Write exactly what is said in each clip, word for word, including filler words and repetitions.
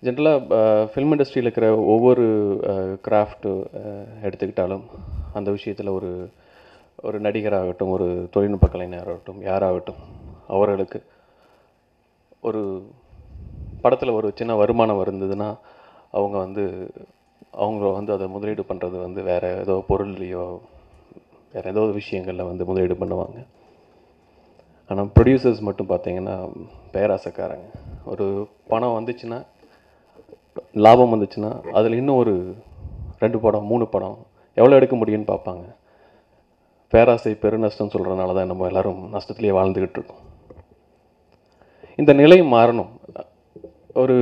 ஜென்ரலாக ஃபில்ம் இண்டஸ்ட்ரியில் இருக்கிற ஒவ்வொரு கிராஃப்ட்டு எடுத்துக்கிட்டாலும் அந்த விஷயத்தில் ஒரு ஒரு நடிகராகட்டும், ஒரு தொழில்நுட்ப கலைஞராகட்டும், யாராகட்டும், அவர்களுக்கு ஒரு படத்தில் ஒரு சின்ன வருமானம் இருந்ததுன்னா அவங்க வந்து அவங்க வந்து அதை முதலீடு பண்ணுறது வந்து வேறு ஏதோ பொருள்லையோ வேறு ஏதோ விஷயங்களில் வந்து முதலீடு பண்ணுவாங்க. ஆனால் ப்ரொடியூசர்ஸ் மட்டும் பார்த்தீங்கன்னா பேராசைக்காரங்க. ஒரு பணம் வந்துச்சுன்னா, லாபம் வந்துச்சுன்னா அதில் இன்னும் ஒரு ரெண்டு படம் மூணு படம் எவ்வளோ எடுக்க முடியும்னு பார்ப்பாங்க. பேராசை பெருநஷ்டம் சொல்கிறதுனால தான் நம்ம எல்லோரும் நஷ்டத்துலேயே வாழ்ந்துக்கிட்டு இருக்கோம். இந்த நிலை மாறணும். ஒரு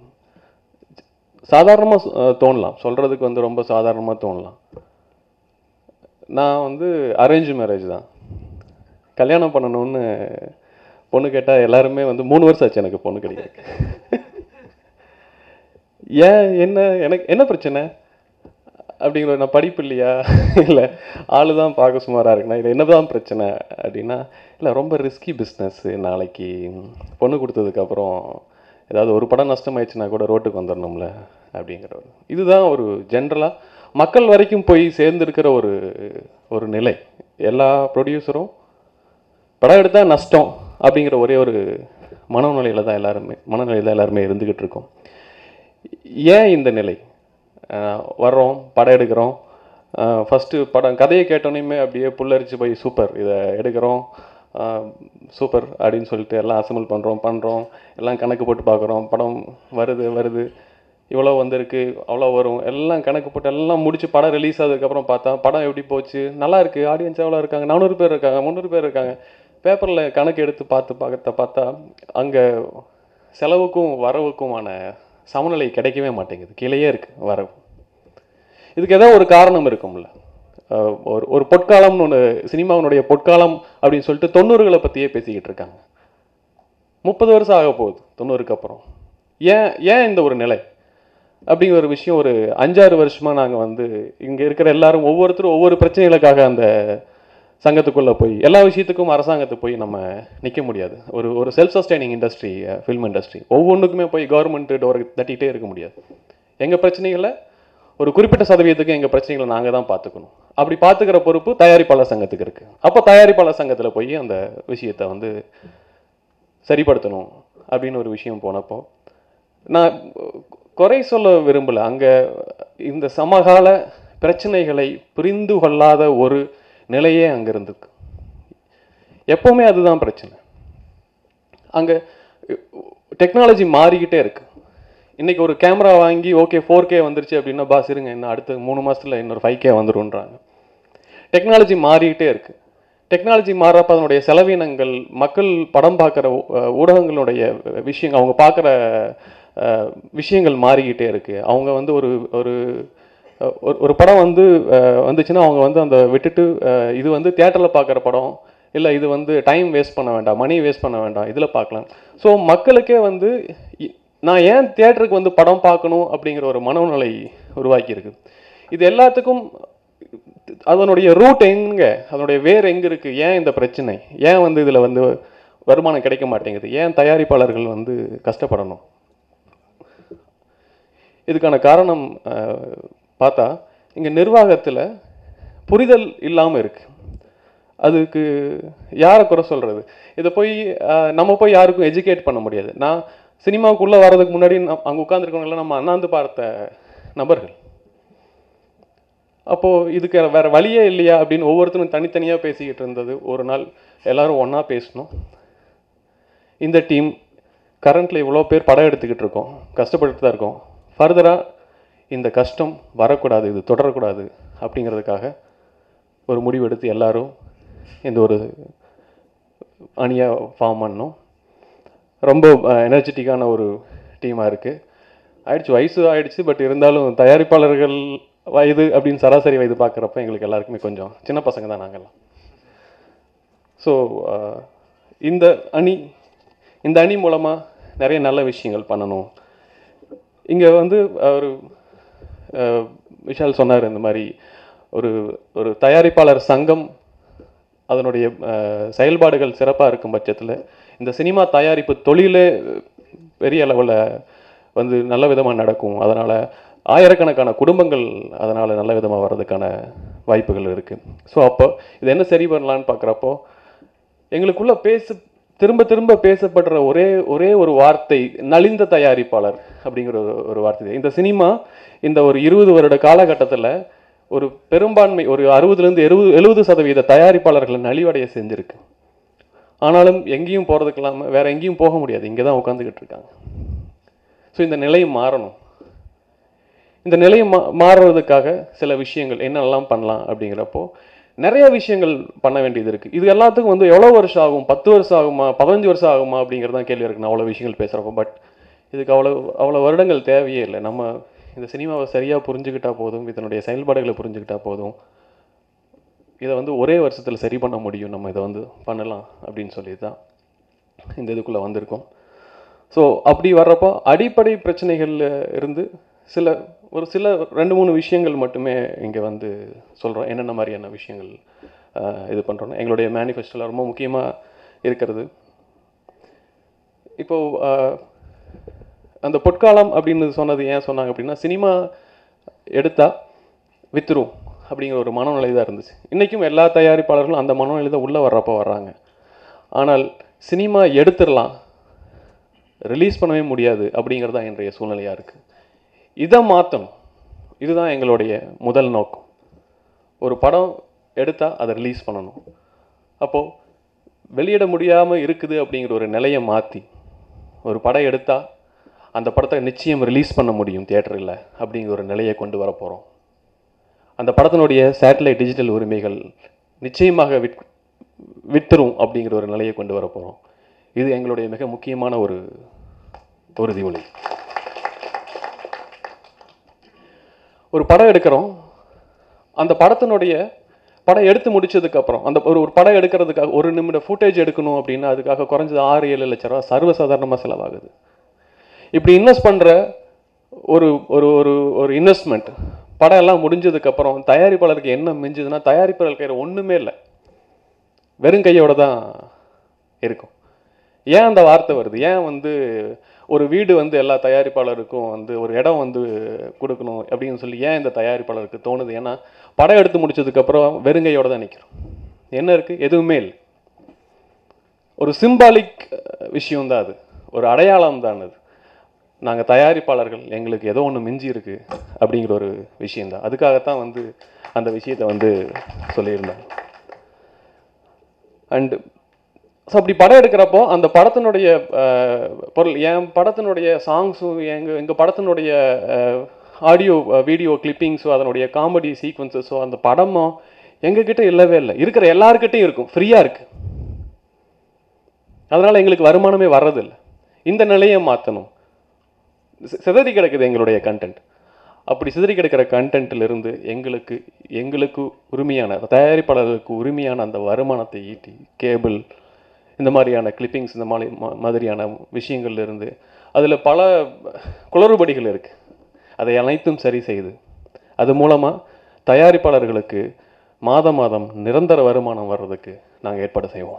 சாதாரணமாக தோணலாம், சொல்கிறதுக்கு வந்து ரொம்ப சாதாரணமாக தோணலாம். நான் வந்து அரேஞ்ச் மேரேஜ் தான். கல்யாணம் பண்ணணும்னு பொண்ணு கேட்டால் எல்லாருமே வந்து மூணு வருஷம் ஆச்சு எனக்கு பொண்ணு கிடையாது. ஏன் என்ன எனக்கு என்ன பிரச்சனை அப்படிங்கிற, நான் படிப்பு இல்லையா, இல்லை ஆளு தான் பார்க்க சுமாராக இருக்குண்ணா, இல்லை என்ன தான் பிரச்சனை அப்படின்னா, இல்லை ரொம்ப ரிஸ்கி பிஸ்னஸ்ஸு, நாளைக்கு பொண்ணு கொடுத்ததுக்கப்புறம் ஏதாவது ஒரு படம் நஷ்டமாயிடுச்சுன்னா கூட ரோட்டுக்கு வந்துடணும்ல அப்படிங்கிற ஒரு இதுதான் ஒரு ஜென்ரலாக மக்கள் வரைக்கும் போய் சேர்ந்துருக்கிற ஒரு ஒரு நிலை. எல்லா ப்ரொடியூசரும் படம் எடுத்தால் நஷ்டம் அப்படிங்கிற ஒரே ஒரு மனநிலையில் தான் எல்லாருமே மனநிலையில் தான் எல்லாருமே இருந்துக்கிட்டு இருக்கோம். ஏன் இந்த நிலை? வர்றோம், படம் எடுக்கிறோம், ஃபஸ்ட்டு படம் கதையை கேட்டோன்னே அப்படியே புல்லரிச்சு போய் சூப்பர் இதை எடுக்கிறோம், சூப்பர் அப்படின்னு சொல்லிட்டு எல்லாம் அசம்பிள் பண்ணுறோம் பண்ணுறோம் எல்லாம் கணக்கு போட்டு பார்க்குறோம். படம் வருது வருது இவ்வளோ வந்திருக்கு, அவ்வளோ வரும், எல்லாம் கணக்கு போட்டு எல்லாம் முடிச்சு படம் ரிலீஸ் ஆனதுக்கப்புறம் பார்த்தா படம் எப்படி போச்சு, நல்லா இருக்குது, ஆடியன்ஸ் எவ்வளோ இருக்காங்க, நானூறு பேர் இருக்காங்க, முந்நூறு பேர் இருக்காங்க. பேப்பரில் கணக்கு எடுத்து பார்த்து பார்த்த பார்த்தா அங்கே செலவுக்கும் வரவுக்குமான சமநிலை கிடைக்கவே மாட்டேங்குது, கீழேயே இருக்குது வரவு. இதுக்கு ஏதோ ஒரு காரணம் இருக்கும்ல. ஒரு ஒரு பொற்காலம்னு ஒன்று, சினிமாவினுடைய பொற்காலம் அப்படின்னு சொல்லிட்டு தொண்ணூறுகளை பற்றியே பேசிக்கிட்டு இருக்காங்க. முப்பது வருஷம் ஆக போகுது தொண்ணூறுக்கு அப்புறம். ஏன் ஏன் இந்த ஒரு நிலை அப்படிங்கிற ஒரு விஷயம் ஒரு அஞ்சாறு வருஷமாக நாங்கள் வந்து இங்கே இருக்கிற எல்லாரும் ஒவ்வொருத்தரும் ஒவ்வொரு பிரச்சனைகளுக்காக அந்த சங்கத்துக்குள்ளே போய் எல்லா விஷயத்துக்கும் அரசாங்கத்துக்கு போய் நம்ம நிற்க முடியாது. ஒரு ஒரு self sustaining industry film industry, ஒவ்வொன்றுக்குமே போய் கவர்மெண்ட்டு டோர் தட்டிகிட்டே இருக்க முடியாது. எங்கள் பிரச்சனைகளை ஒரு குறிப்பிட்ட சதவீதத்துக்கு எங்கள் பிரச்சனைகளை நாங்கள் தான் பார்த்துக்கணும். அப்படி பார்த்துக்கிற பொறுப்பு தயாரிப்பாளர் சங்கத்துக்கு இருக்குது. அப்போ தயாரிப்பாளர் சங்கத்தில் போய் அந்த விஷயத்தை வந்து சரிப்படுத்தணும் அப்படின்னு ஒரு விஷயம் போனப்போ, நான் குறை சொல்ல விரும்பலை. அங்கே இந்த சமகால பிரச்சனைகளை புரிந்து கொள்ளாத ஒரு நிலையே அங்கே இருந்துருக்கு. எப்போவுமே அதுதான் பிரச்சனை. அங்கே டெக்னாலஜி மாறிக்கிட்டே இருக்கு. இன்றைக்கி ஒரு கேமரா வாங்கி ஓகே ஃபோர் கே வந்துருச்சு அப்படின்னா பாஸ் இருங்க இன்னும் அடுத்த மூணு மாதத்தில் இன்னொரு ஃபைவ் கே வந்துடும்ன்றாங்க. டெக்னாலஜி மாறிக்கிட்டே இருக்குது. டெக்னாலஜி மாறப்போ அதனுடைய செலவினங்கள், மக்கள் படம் பார்க்குற ஊடகங்களுடைய விஷயங்கள், அவங்க பார்க்குற விஷயங்கள் மாறிக்கிட்டே இருக்குது. அவங்க வந்து ஒரு ஒரு ஒரு படம் வந்து வந்துச்சுன்னா அவங்க வந்து அந்த விட்டுட்டு இது வந்து தியேட்டரில் பார்க்குற படம் இல்லை, இது வந்து டைம் வேஸ்ட் பண்ண வேண்டாம், மணி வேஸ்ட் பண்ண வேண்டாம், இதில் பார்க்கலாம். ஸோ மக்களுக்கே வந்து நான் ஏன் தியேட்டருக்கு வந்து படம் பார்க்கணும் அப்படிங்கிற ஒரு மனநிலை உருவாக்கியிருக்கு. இது எல்லாத்துக்கும் அதனுடைய ரூட் எங்கே, அதனுடைய வேர் எங்கே இருக்குது, ஏன் இந்த பிரச்சனை, ஏன் வந்து இதில் வந்து வருமானம் கிடைக்க மாட்டேங்குது, ஏன் தயாரிப்பாளர்கள் வந்து கஷ்டப்படணும்? இதுக்கான காரணம் பார்த்தா இங்கே நிர்வாகத்தில் புரிதல் இல்லாமல் இருக்குது. அதுக்கு யாரை குறை சொல்கிறது? இதை போய் நம்ம போய் யாருக்கும் எஜுகேட் பண்ண முடியாது. நான் சினிமாவுக்குள்ளே வர்றதுக்கு முன்னாடி அங்கே உட்காந்துருக்கவங்களாம் நம்ம அண்ணாந்து பார்த்த நபர்கள். அப்போது இதுக்கு வேறு வழியே இல்லையா அப்படின்னு ஒவ்வொருத்தரும் தனித்தனியாக பேசிக்கிட்டு இருந்தது. ஒரு நாள் எல்லோரும் ஒன்றா பேசணும். இந்த டீம் கரண்ட்டில் இவ்வளோ பேர் படம் எடுத்துக்கிட்டு இருக்கோம், கஷ்டப்பட்டு தான் இருக்கோம், ஃபர்தராக இந்த கஷ்டம் வரக்கூடாது, இது தொடரக்கூடாது அப்படிங்கிறதுக்காக ஒரு முடிவு எடுத்து எல்லோரும் இந்த ஒரு அணியாக ஃபார்ம் பண்ணோம். ரொம்ப எனர்ஜெட்டிக்கான ஒரு டீமாக இருக்குது. ஆயிடுச்சு, வயசு ஆயிடுச்சு, பட் இருந்தாலும் தயாரிப்பாளர்கள் வயது அப்படின்னு சராசரி வயது பார்க்குறப்ப எங்களுக்கு எல்லாருக்குமே கொஞ்சம் சின்ன பசங்க தான் நாங்கள்லாம். ஸோ இந்த அணி இந்த அணி மூலமாக நிறைய நல்ல விஷயங்கள் பண்ணணும். இங்கே வந்து ஒரு விஷால் சொன்னார், இந்த மாதிரி ஒரு ஒரு தயாரிப்பாளர் சங்கம் அதனுடைய செயல்பாடுகள் சிறப்பாக இருக்கும் பட்சத்தில் இந்த சினிமா தயாரிப்பு தொழிலே பெரிய அளவில் வந்து நல்ல விதமாக நடக்கும். அதனால் ஆயிரக்கணக்கான குடும்பங்கள் அதனால் நல்ல விதமாக வர்றதுக்கான வாய்ப்புகள் இருக்குது. ஸோ அப்போ இது என்ன சரி பண்ணலான்னு பார்க்குறப்போ எங்களுக்குள்ளே பேச திரும்ப திரும்ப பேசப்படுற ஒரே ஒரே ஒரு வார்த்தை நலிந்த தயாரிப்பாளர் அப்படிங்கிற ஒரு ஒரு வார்த்தை. இந்த சினிமா இந்த ஒரு இருபது வருட காலகட்டத்தில் ஒரு பெரும்பான்மை ஒரு அறுபதுலேருந்து எழுபது எழுபது சதவீத தயாரிப்பாளர்களை நலிவடைய செஞ்சுருக்கு. ஆனாலும் எங்கேயும் போகிறதுக்கு இல்லாமல் வேறு எங்கேயும் போக முடியாது, இங்கே தான் உட்காந்துக்கிட்டு இருக்காங்க. ஸோ இந்த நிலையை மாறணும். இந்த நிலையை மா மாறுறதுக்காக சில விஷயங்கள் என்னெல்லாம் பண்ணலாம் அப்படிங்கிறப்போ நிறைய விஷயங்கள் பண்ண வேண்டியது இருக்குது. இது எல்லாத்துக்கும் வந்து எவ்வளோ வருஷம் ஆகும், பத்து வருஷம் ஆகுமா, பதினஞ்சு வருஷம் ஆகுமா அப்படிங்கிறது தான் கேள்வி இருக்குண்ணா அவ்வளோ விஷயங்கள் பேசுகிறப்போ. பட் இதுக்கு அவ்வளோ அவ்வளோ வருடங்கள் தேவையே இல்லை. நம்ம இந்த சினிமாவை சரியாக புரிஞ்சுக்கிட்டால் போதும், இதனுடைய செயல்பாடுகளை புரிஞ்சுக்கிட்டால் போதும், இதை வந்து ஒரே வருஷத்தில் சரி பண்ண முடியும். நம்ம இதை வந்து பண்ணலாம் அப்படின்னு சொல்லி தான் இந்த இதுக்குள்ளே வந்திருக்கோம். ஸோ அப்படி வர்றப்போ அடிப்படை பிரச்சனைகளில் இருந்து சில ஒரு சில ரெண்டு மூணு விஷயங்கள் மட்டுமே இங்கே வந்து சொல்கிறோம். என்னென்ன மாதிரியான விஷயங்கள் இது பண்ணுறோன்னா எங்களுடைய மேனிஃபெஸ்டோவில் ரொம்ப முக்கியமாக இருக்கிறது. இப்போது அந்த பொற்காலம் அப்படின்னு சொன்னது ஏன் சொன்னாங்க அப்படின்னா, சினிமா எடுத்தால் வித்துரும் அப்படிங்கிற ஒரு மனநிலை தான் இருந்துச்சு. இன்றைக்கும் எல்லா தயாரிப்பாளர்களும் அந்த மனநிலை தான் உள்ளே வர்றப்போ வர்றாங்க. ஆனால் சினிமா எடுத்துடலாம், ரிலீஸ் பண்ணவே முடியாது அப்படிங்கிறது தான் இன்றைய சூழ்நிலையாக இருக்குது. இதை மாற்றணும். இதுதான் எங்களுடைய முதல் நோக்கம். ஒரு படம் எடுத்தால் அதை ரிலீஸ் பண்ணணும். அப்போது வெளியிட முடியாமல் இருக்குது அப்படிங்கிற ஒரு நிலையை மாற்றி ஒரு படம் எடுத்தால் அந்த படத்தை நிச்சயம் ரிலீஸ் பண்ண முடியும் தியேட்டரில் அப்படிங்கிற ஒரு நிலையை கொண்டு வர போகிறோம். அந்த படத்தினுடைய சேட்டலைட் டிஜிட்டல் உரிமைகள் நிச்சயமாக விட் வித்துரும் அப்படிங்கிற ஒரு நிலையை கொண்டு வர போகிறோம். இது எங்களுடைய மிக முக்கியமான ஒரு உறுதிமொழி. ஒரு படம் எடுக்கிறோம், அந்த படத்தினுடைய படம் எடுத்து முடிச்சதுக்கப்புறம் அந்த ஒரு ஒரு படம் எடுக்கிறதுக்காக ஒரு நிமிட ஃபுட்டேஜ் எடுக்கணும் அப்படின்னா அதுக்காக குறைஞ்சது ஆறு ஏழு லட்ச ரூபா சர்வசாதாரணமாக செலவாகுது. இப்படி இன்வெஸ்ட் பண்ணுற ஒரு ஒரு ஒரு ஒரு இன்வெஸ்ட்மெண்ட் படம் எல்லாம் முடிஞ்சதுக்கப்புறம் தயாரிப்பாளருக்கு என்ன மிஞ்சுதுன்னா தயாரிப்பாளர் கையில் ஒன்றுமே இல்லை, வெறும் கையோடு தான் இருக்கும். ஏன் அந்த வார்த்தை வருது? ஏன் வந்து ஒரு வீடு வந்து எல்லா தயாரிப்பாளருக்கும் வந்து ஒரு இடம் வந்து கொடுக்கணும் அப்படின்னு சொல்லி ஏன் இந்த தயாரிப்பாளருக்கு தோணுது? ஏன்னா படம் எடுத்து முடிச்சதுக்கப்புறம் வெறுங்கையோடு தான் நிற்கிறோம். என்ன இருக்குது? எதுவுமே இல்லை. ஒரு சிம்பாலிக் விஷயம்தான் அது, ஒரு அடையாளம் தான் அது. நாங்கள் தயாரிப்பாளர்கள் எங்களுக்கு ஏதோ ஒன்று மிஞ்சி இருக்குது அப்படிங்கிற ஒரு விஷயந்தான். அதுக்காகத்தான் வந்து அந்த விஷயத்தை வந்து சொல்லியிருந்தாங்க. அண்டு ஸோ அப்படி படம் எடுக்கிறப்போ அந்த படத்தினுடைய பொருள் என் படத்தினுடைய சாங்ஸும் எங்கள் எங்கள் படத்தினுடைய ஆடியோ வீடியோ கிளிப்பிங்ஸோ அதனுடைய காமெடி சீக்வன்சஸோ அந்த படமோ எங்ககிட்ட இல்லவே இல்லை. இருக்கிற எல்லாருக்கிட்டையும் இருக்கும், ஃப்ரீயாக இருக்குது. அதனால் எங்களுக்கு வருமானமே வர்றதில்லை. இந்த நிலையை மாற்றணும். சிதறி கிடக்குது எங்களுடைய கண்டென்ட். அப்படி சிதறி கிடக்கிற கண்டென்ட்டிலிருந்து எங்களுக்கு எங்களுக்கு உரிமையான தயாரிப்பாளர்களுக்கு உரிமையான அந்த வருமானத்தை ஈட்டி கேபிள் இந்த மாதிரியான கிளிப்பிங்ஸ் இந்த மாதிரி மாதிரியான விஷயங்கள்லேருந்து அதில் பல குளறுபடிகள் இருக்குது. அதை அனைத்தும் சரி செய்து அது மூலமாக தயாரிப்பாளர்களுக்கு மாதம் மாதம் நிரந்தர வருமானம் வர்றதுக்கு நாங்கள் ஏற்பாடு செய்வோம்.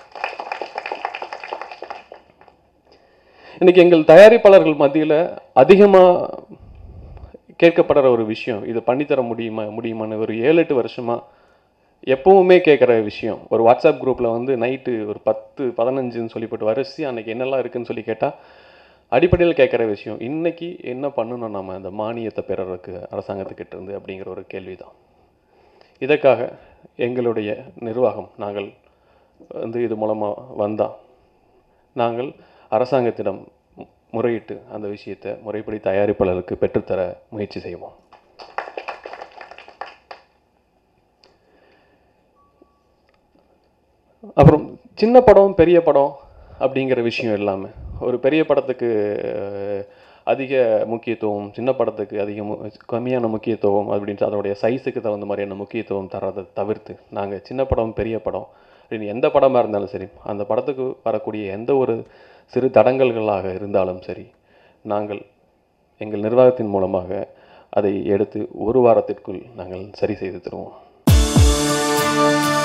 இன்றைக்கி எங்கள் தயாரிப்பாளர்கள் மத்தியில் அதிகமாக கேட்கப்படுற ஒரு விஷயம், இது பண்ணித்தர முடியுமா முடியுமான்னு ஒரு ஏழு எட்டு வருஷமாக எப்பவுமே கேட்குற விஷயம். ஒரு வாட்ஸ்அப் குரூப்பில் வந்து நைட்டு ஒரு பத்து பதினஞ்சுன்னு சொல்லிப்பட்டு வரிசை அன்றைக்கி என்னெல்லாம் இருக்குதுன்னு சொல்லி கேட்டால் அடிப்படையில் கேட்குற விஷயம், இன்றைக்கி என்ன பண்ணணும் நம்ம அந்த மானியத்தை பெறறதுக்கு அரசாங்கத்துக்கிட்ட இருந்து அப்படிங்கிற ஒரு கேள்வி தான். இதற்காக எங்களுடைய நிர்வாகம் நாங்கள் வந்து இது மூலமாக வந்தால் நாங்கள் அரசாங்கத்திடம் முறையிட்டு அந்த விஷயத்தை முறைப்படி தயாரிப்பாளருக்கு பெற்றுத்தர முயற்சி செய்வோம். அப்புறம் சின்ன படம் பெரிய படம் அப்படிங்கிற விஷயம் இல்லாமல் ஒரு பெரிய படத்துக்கு அதிக முக்கியத்துவம், சின்ன படத்துக்கு அதிக கம்மியான முக்கியத்துவம் அப்படின்ட்டு அதனுடைய சைஸுக்கு தகுந்த மாதிரியான முக்கியத்துவம் தரதை தவிர்த்து நாங்கள் சின்ன படம் பெரிய படம் அப்படின்னு எந்த படமாக இருந்தாலும் சரி அந்த படத்துக்கு வரக்கூடிய எந்த ஒரு சிறு தடங்கல்களாக இருந்தாலும் சரி நாங்கள் எங்கள் நிர்வாகத்தின் மூலமாக அதை எடுத்து ஒரு வாரத்திற்குள் நாங்கள் சரி செய்து தருவோம்.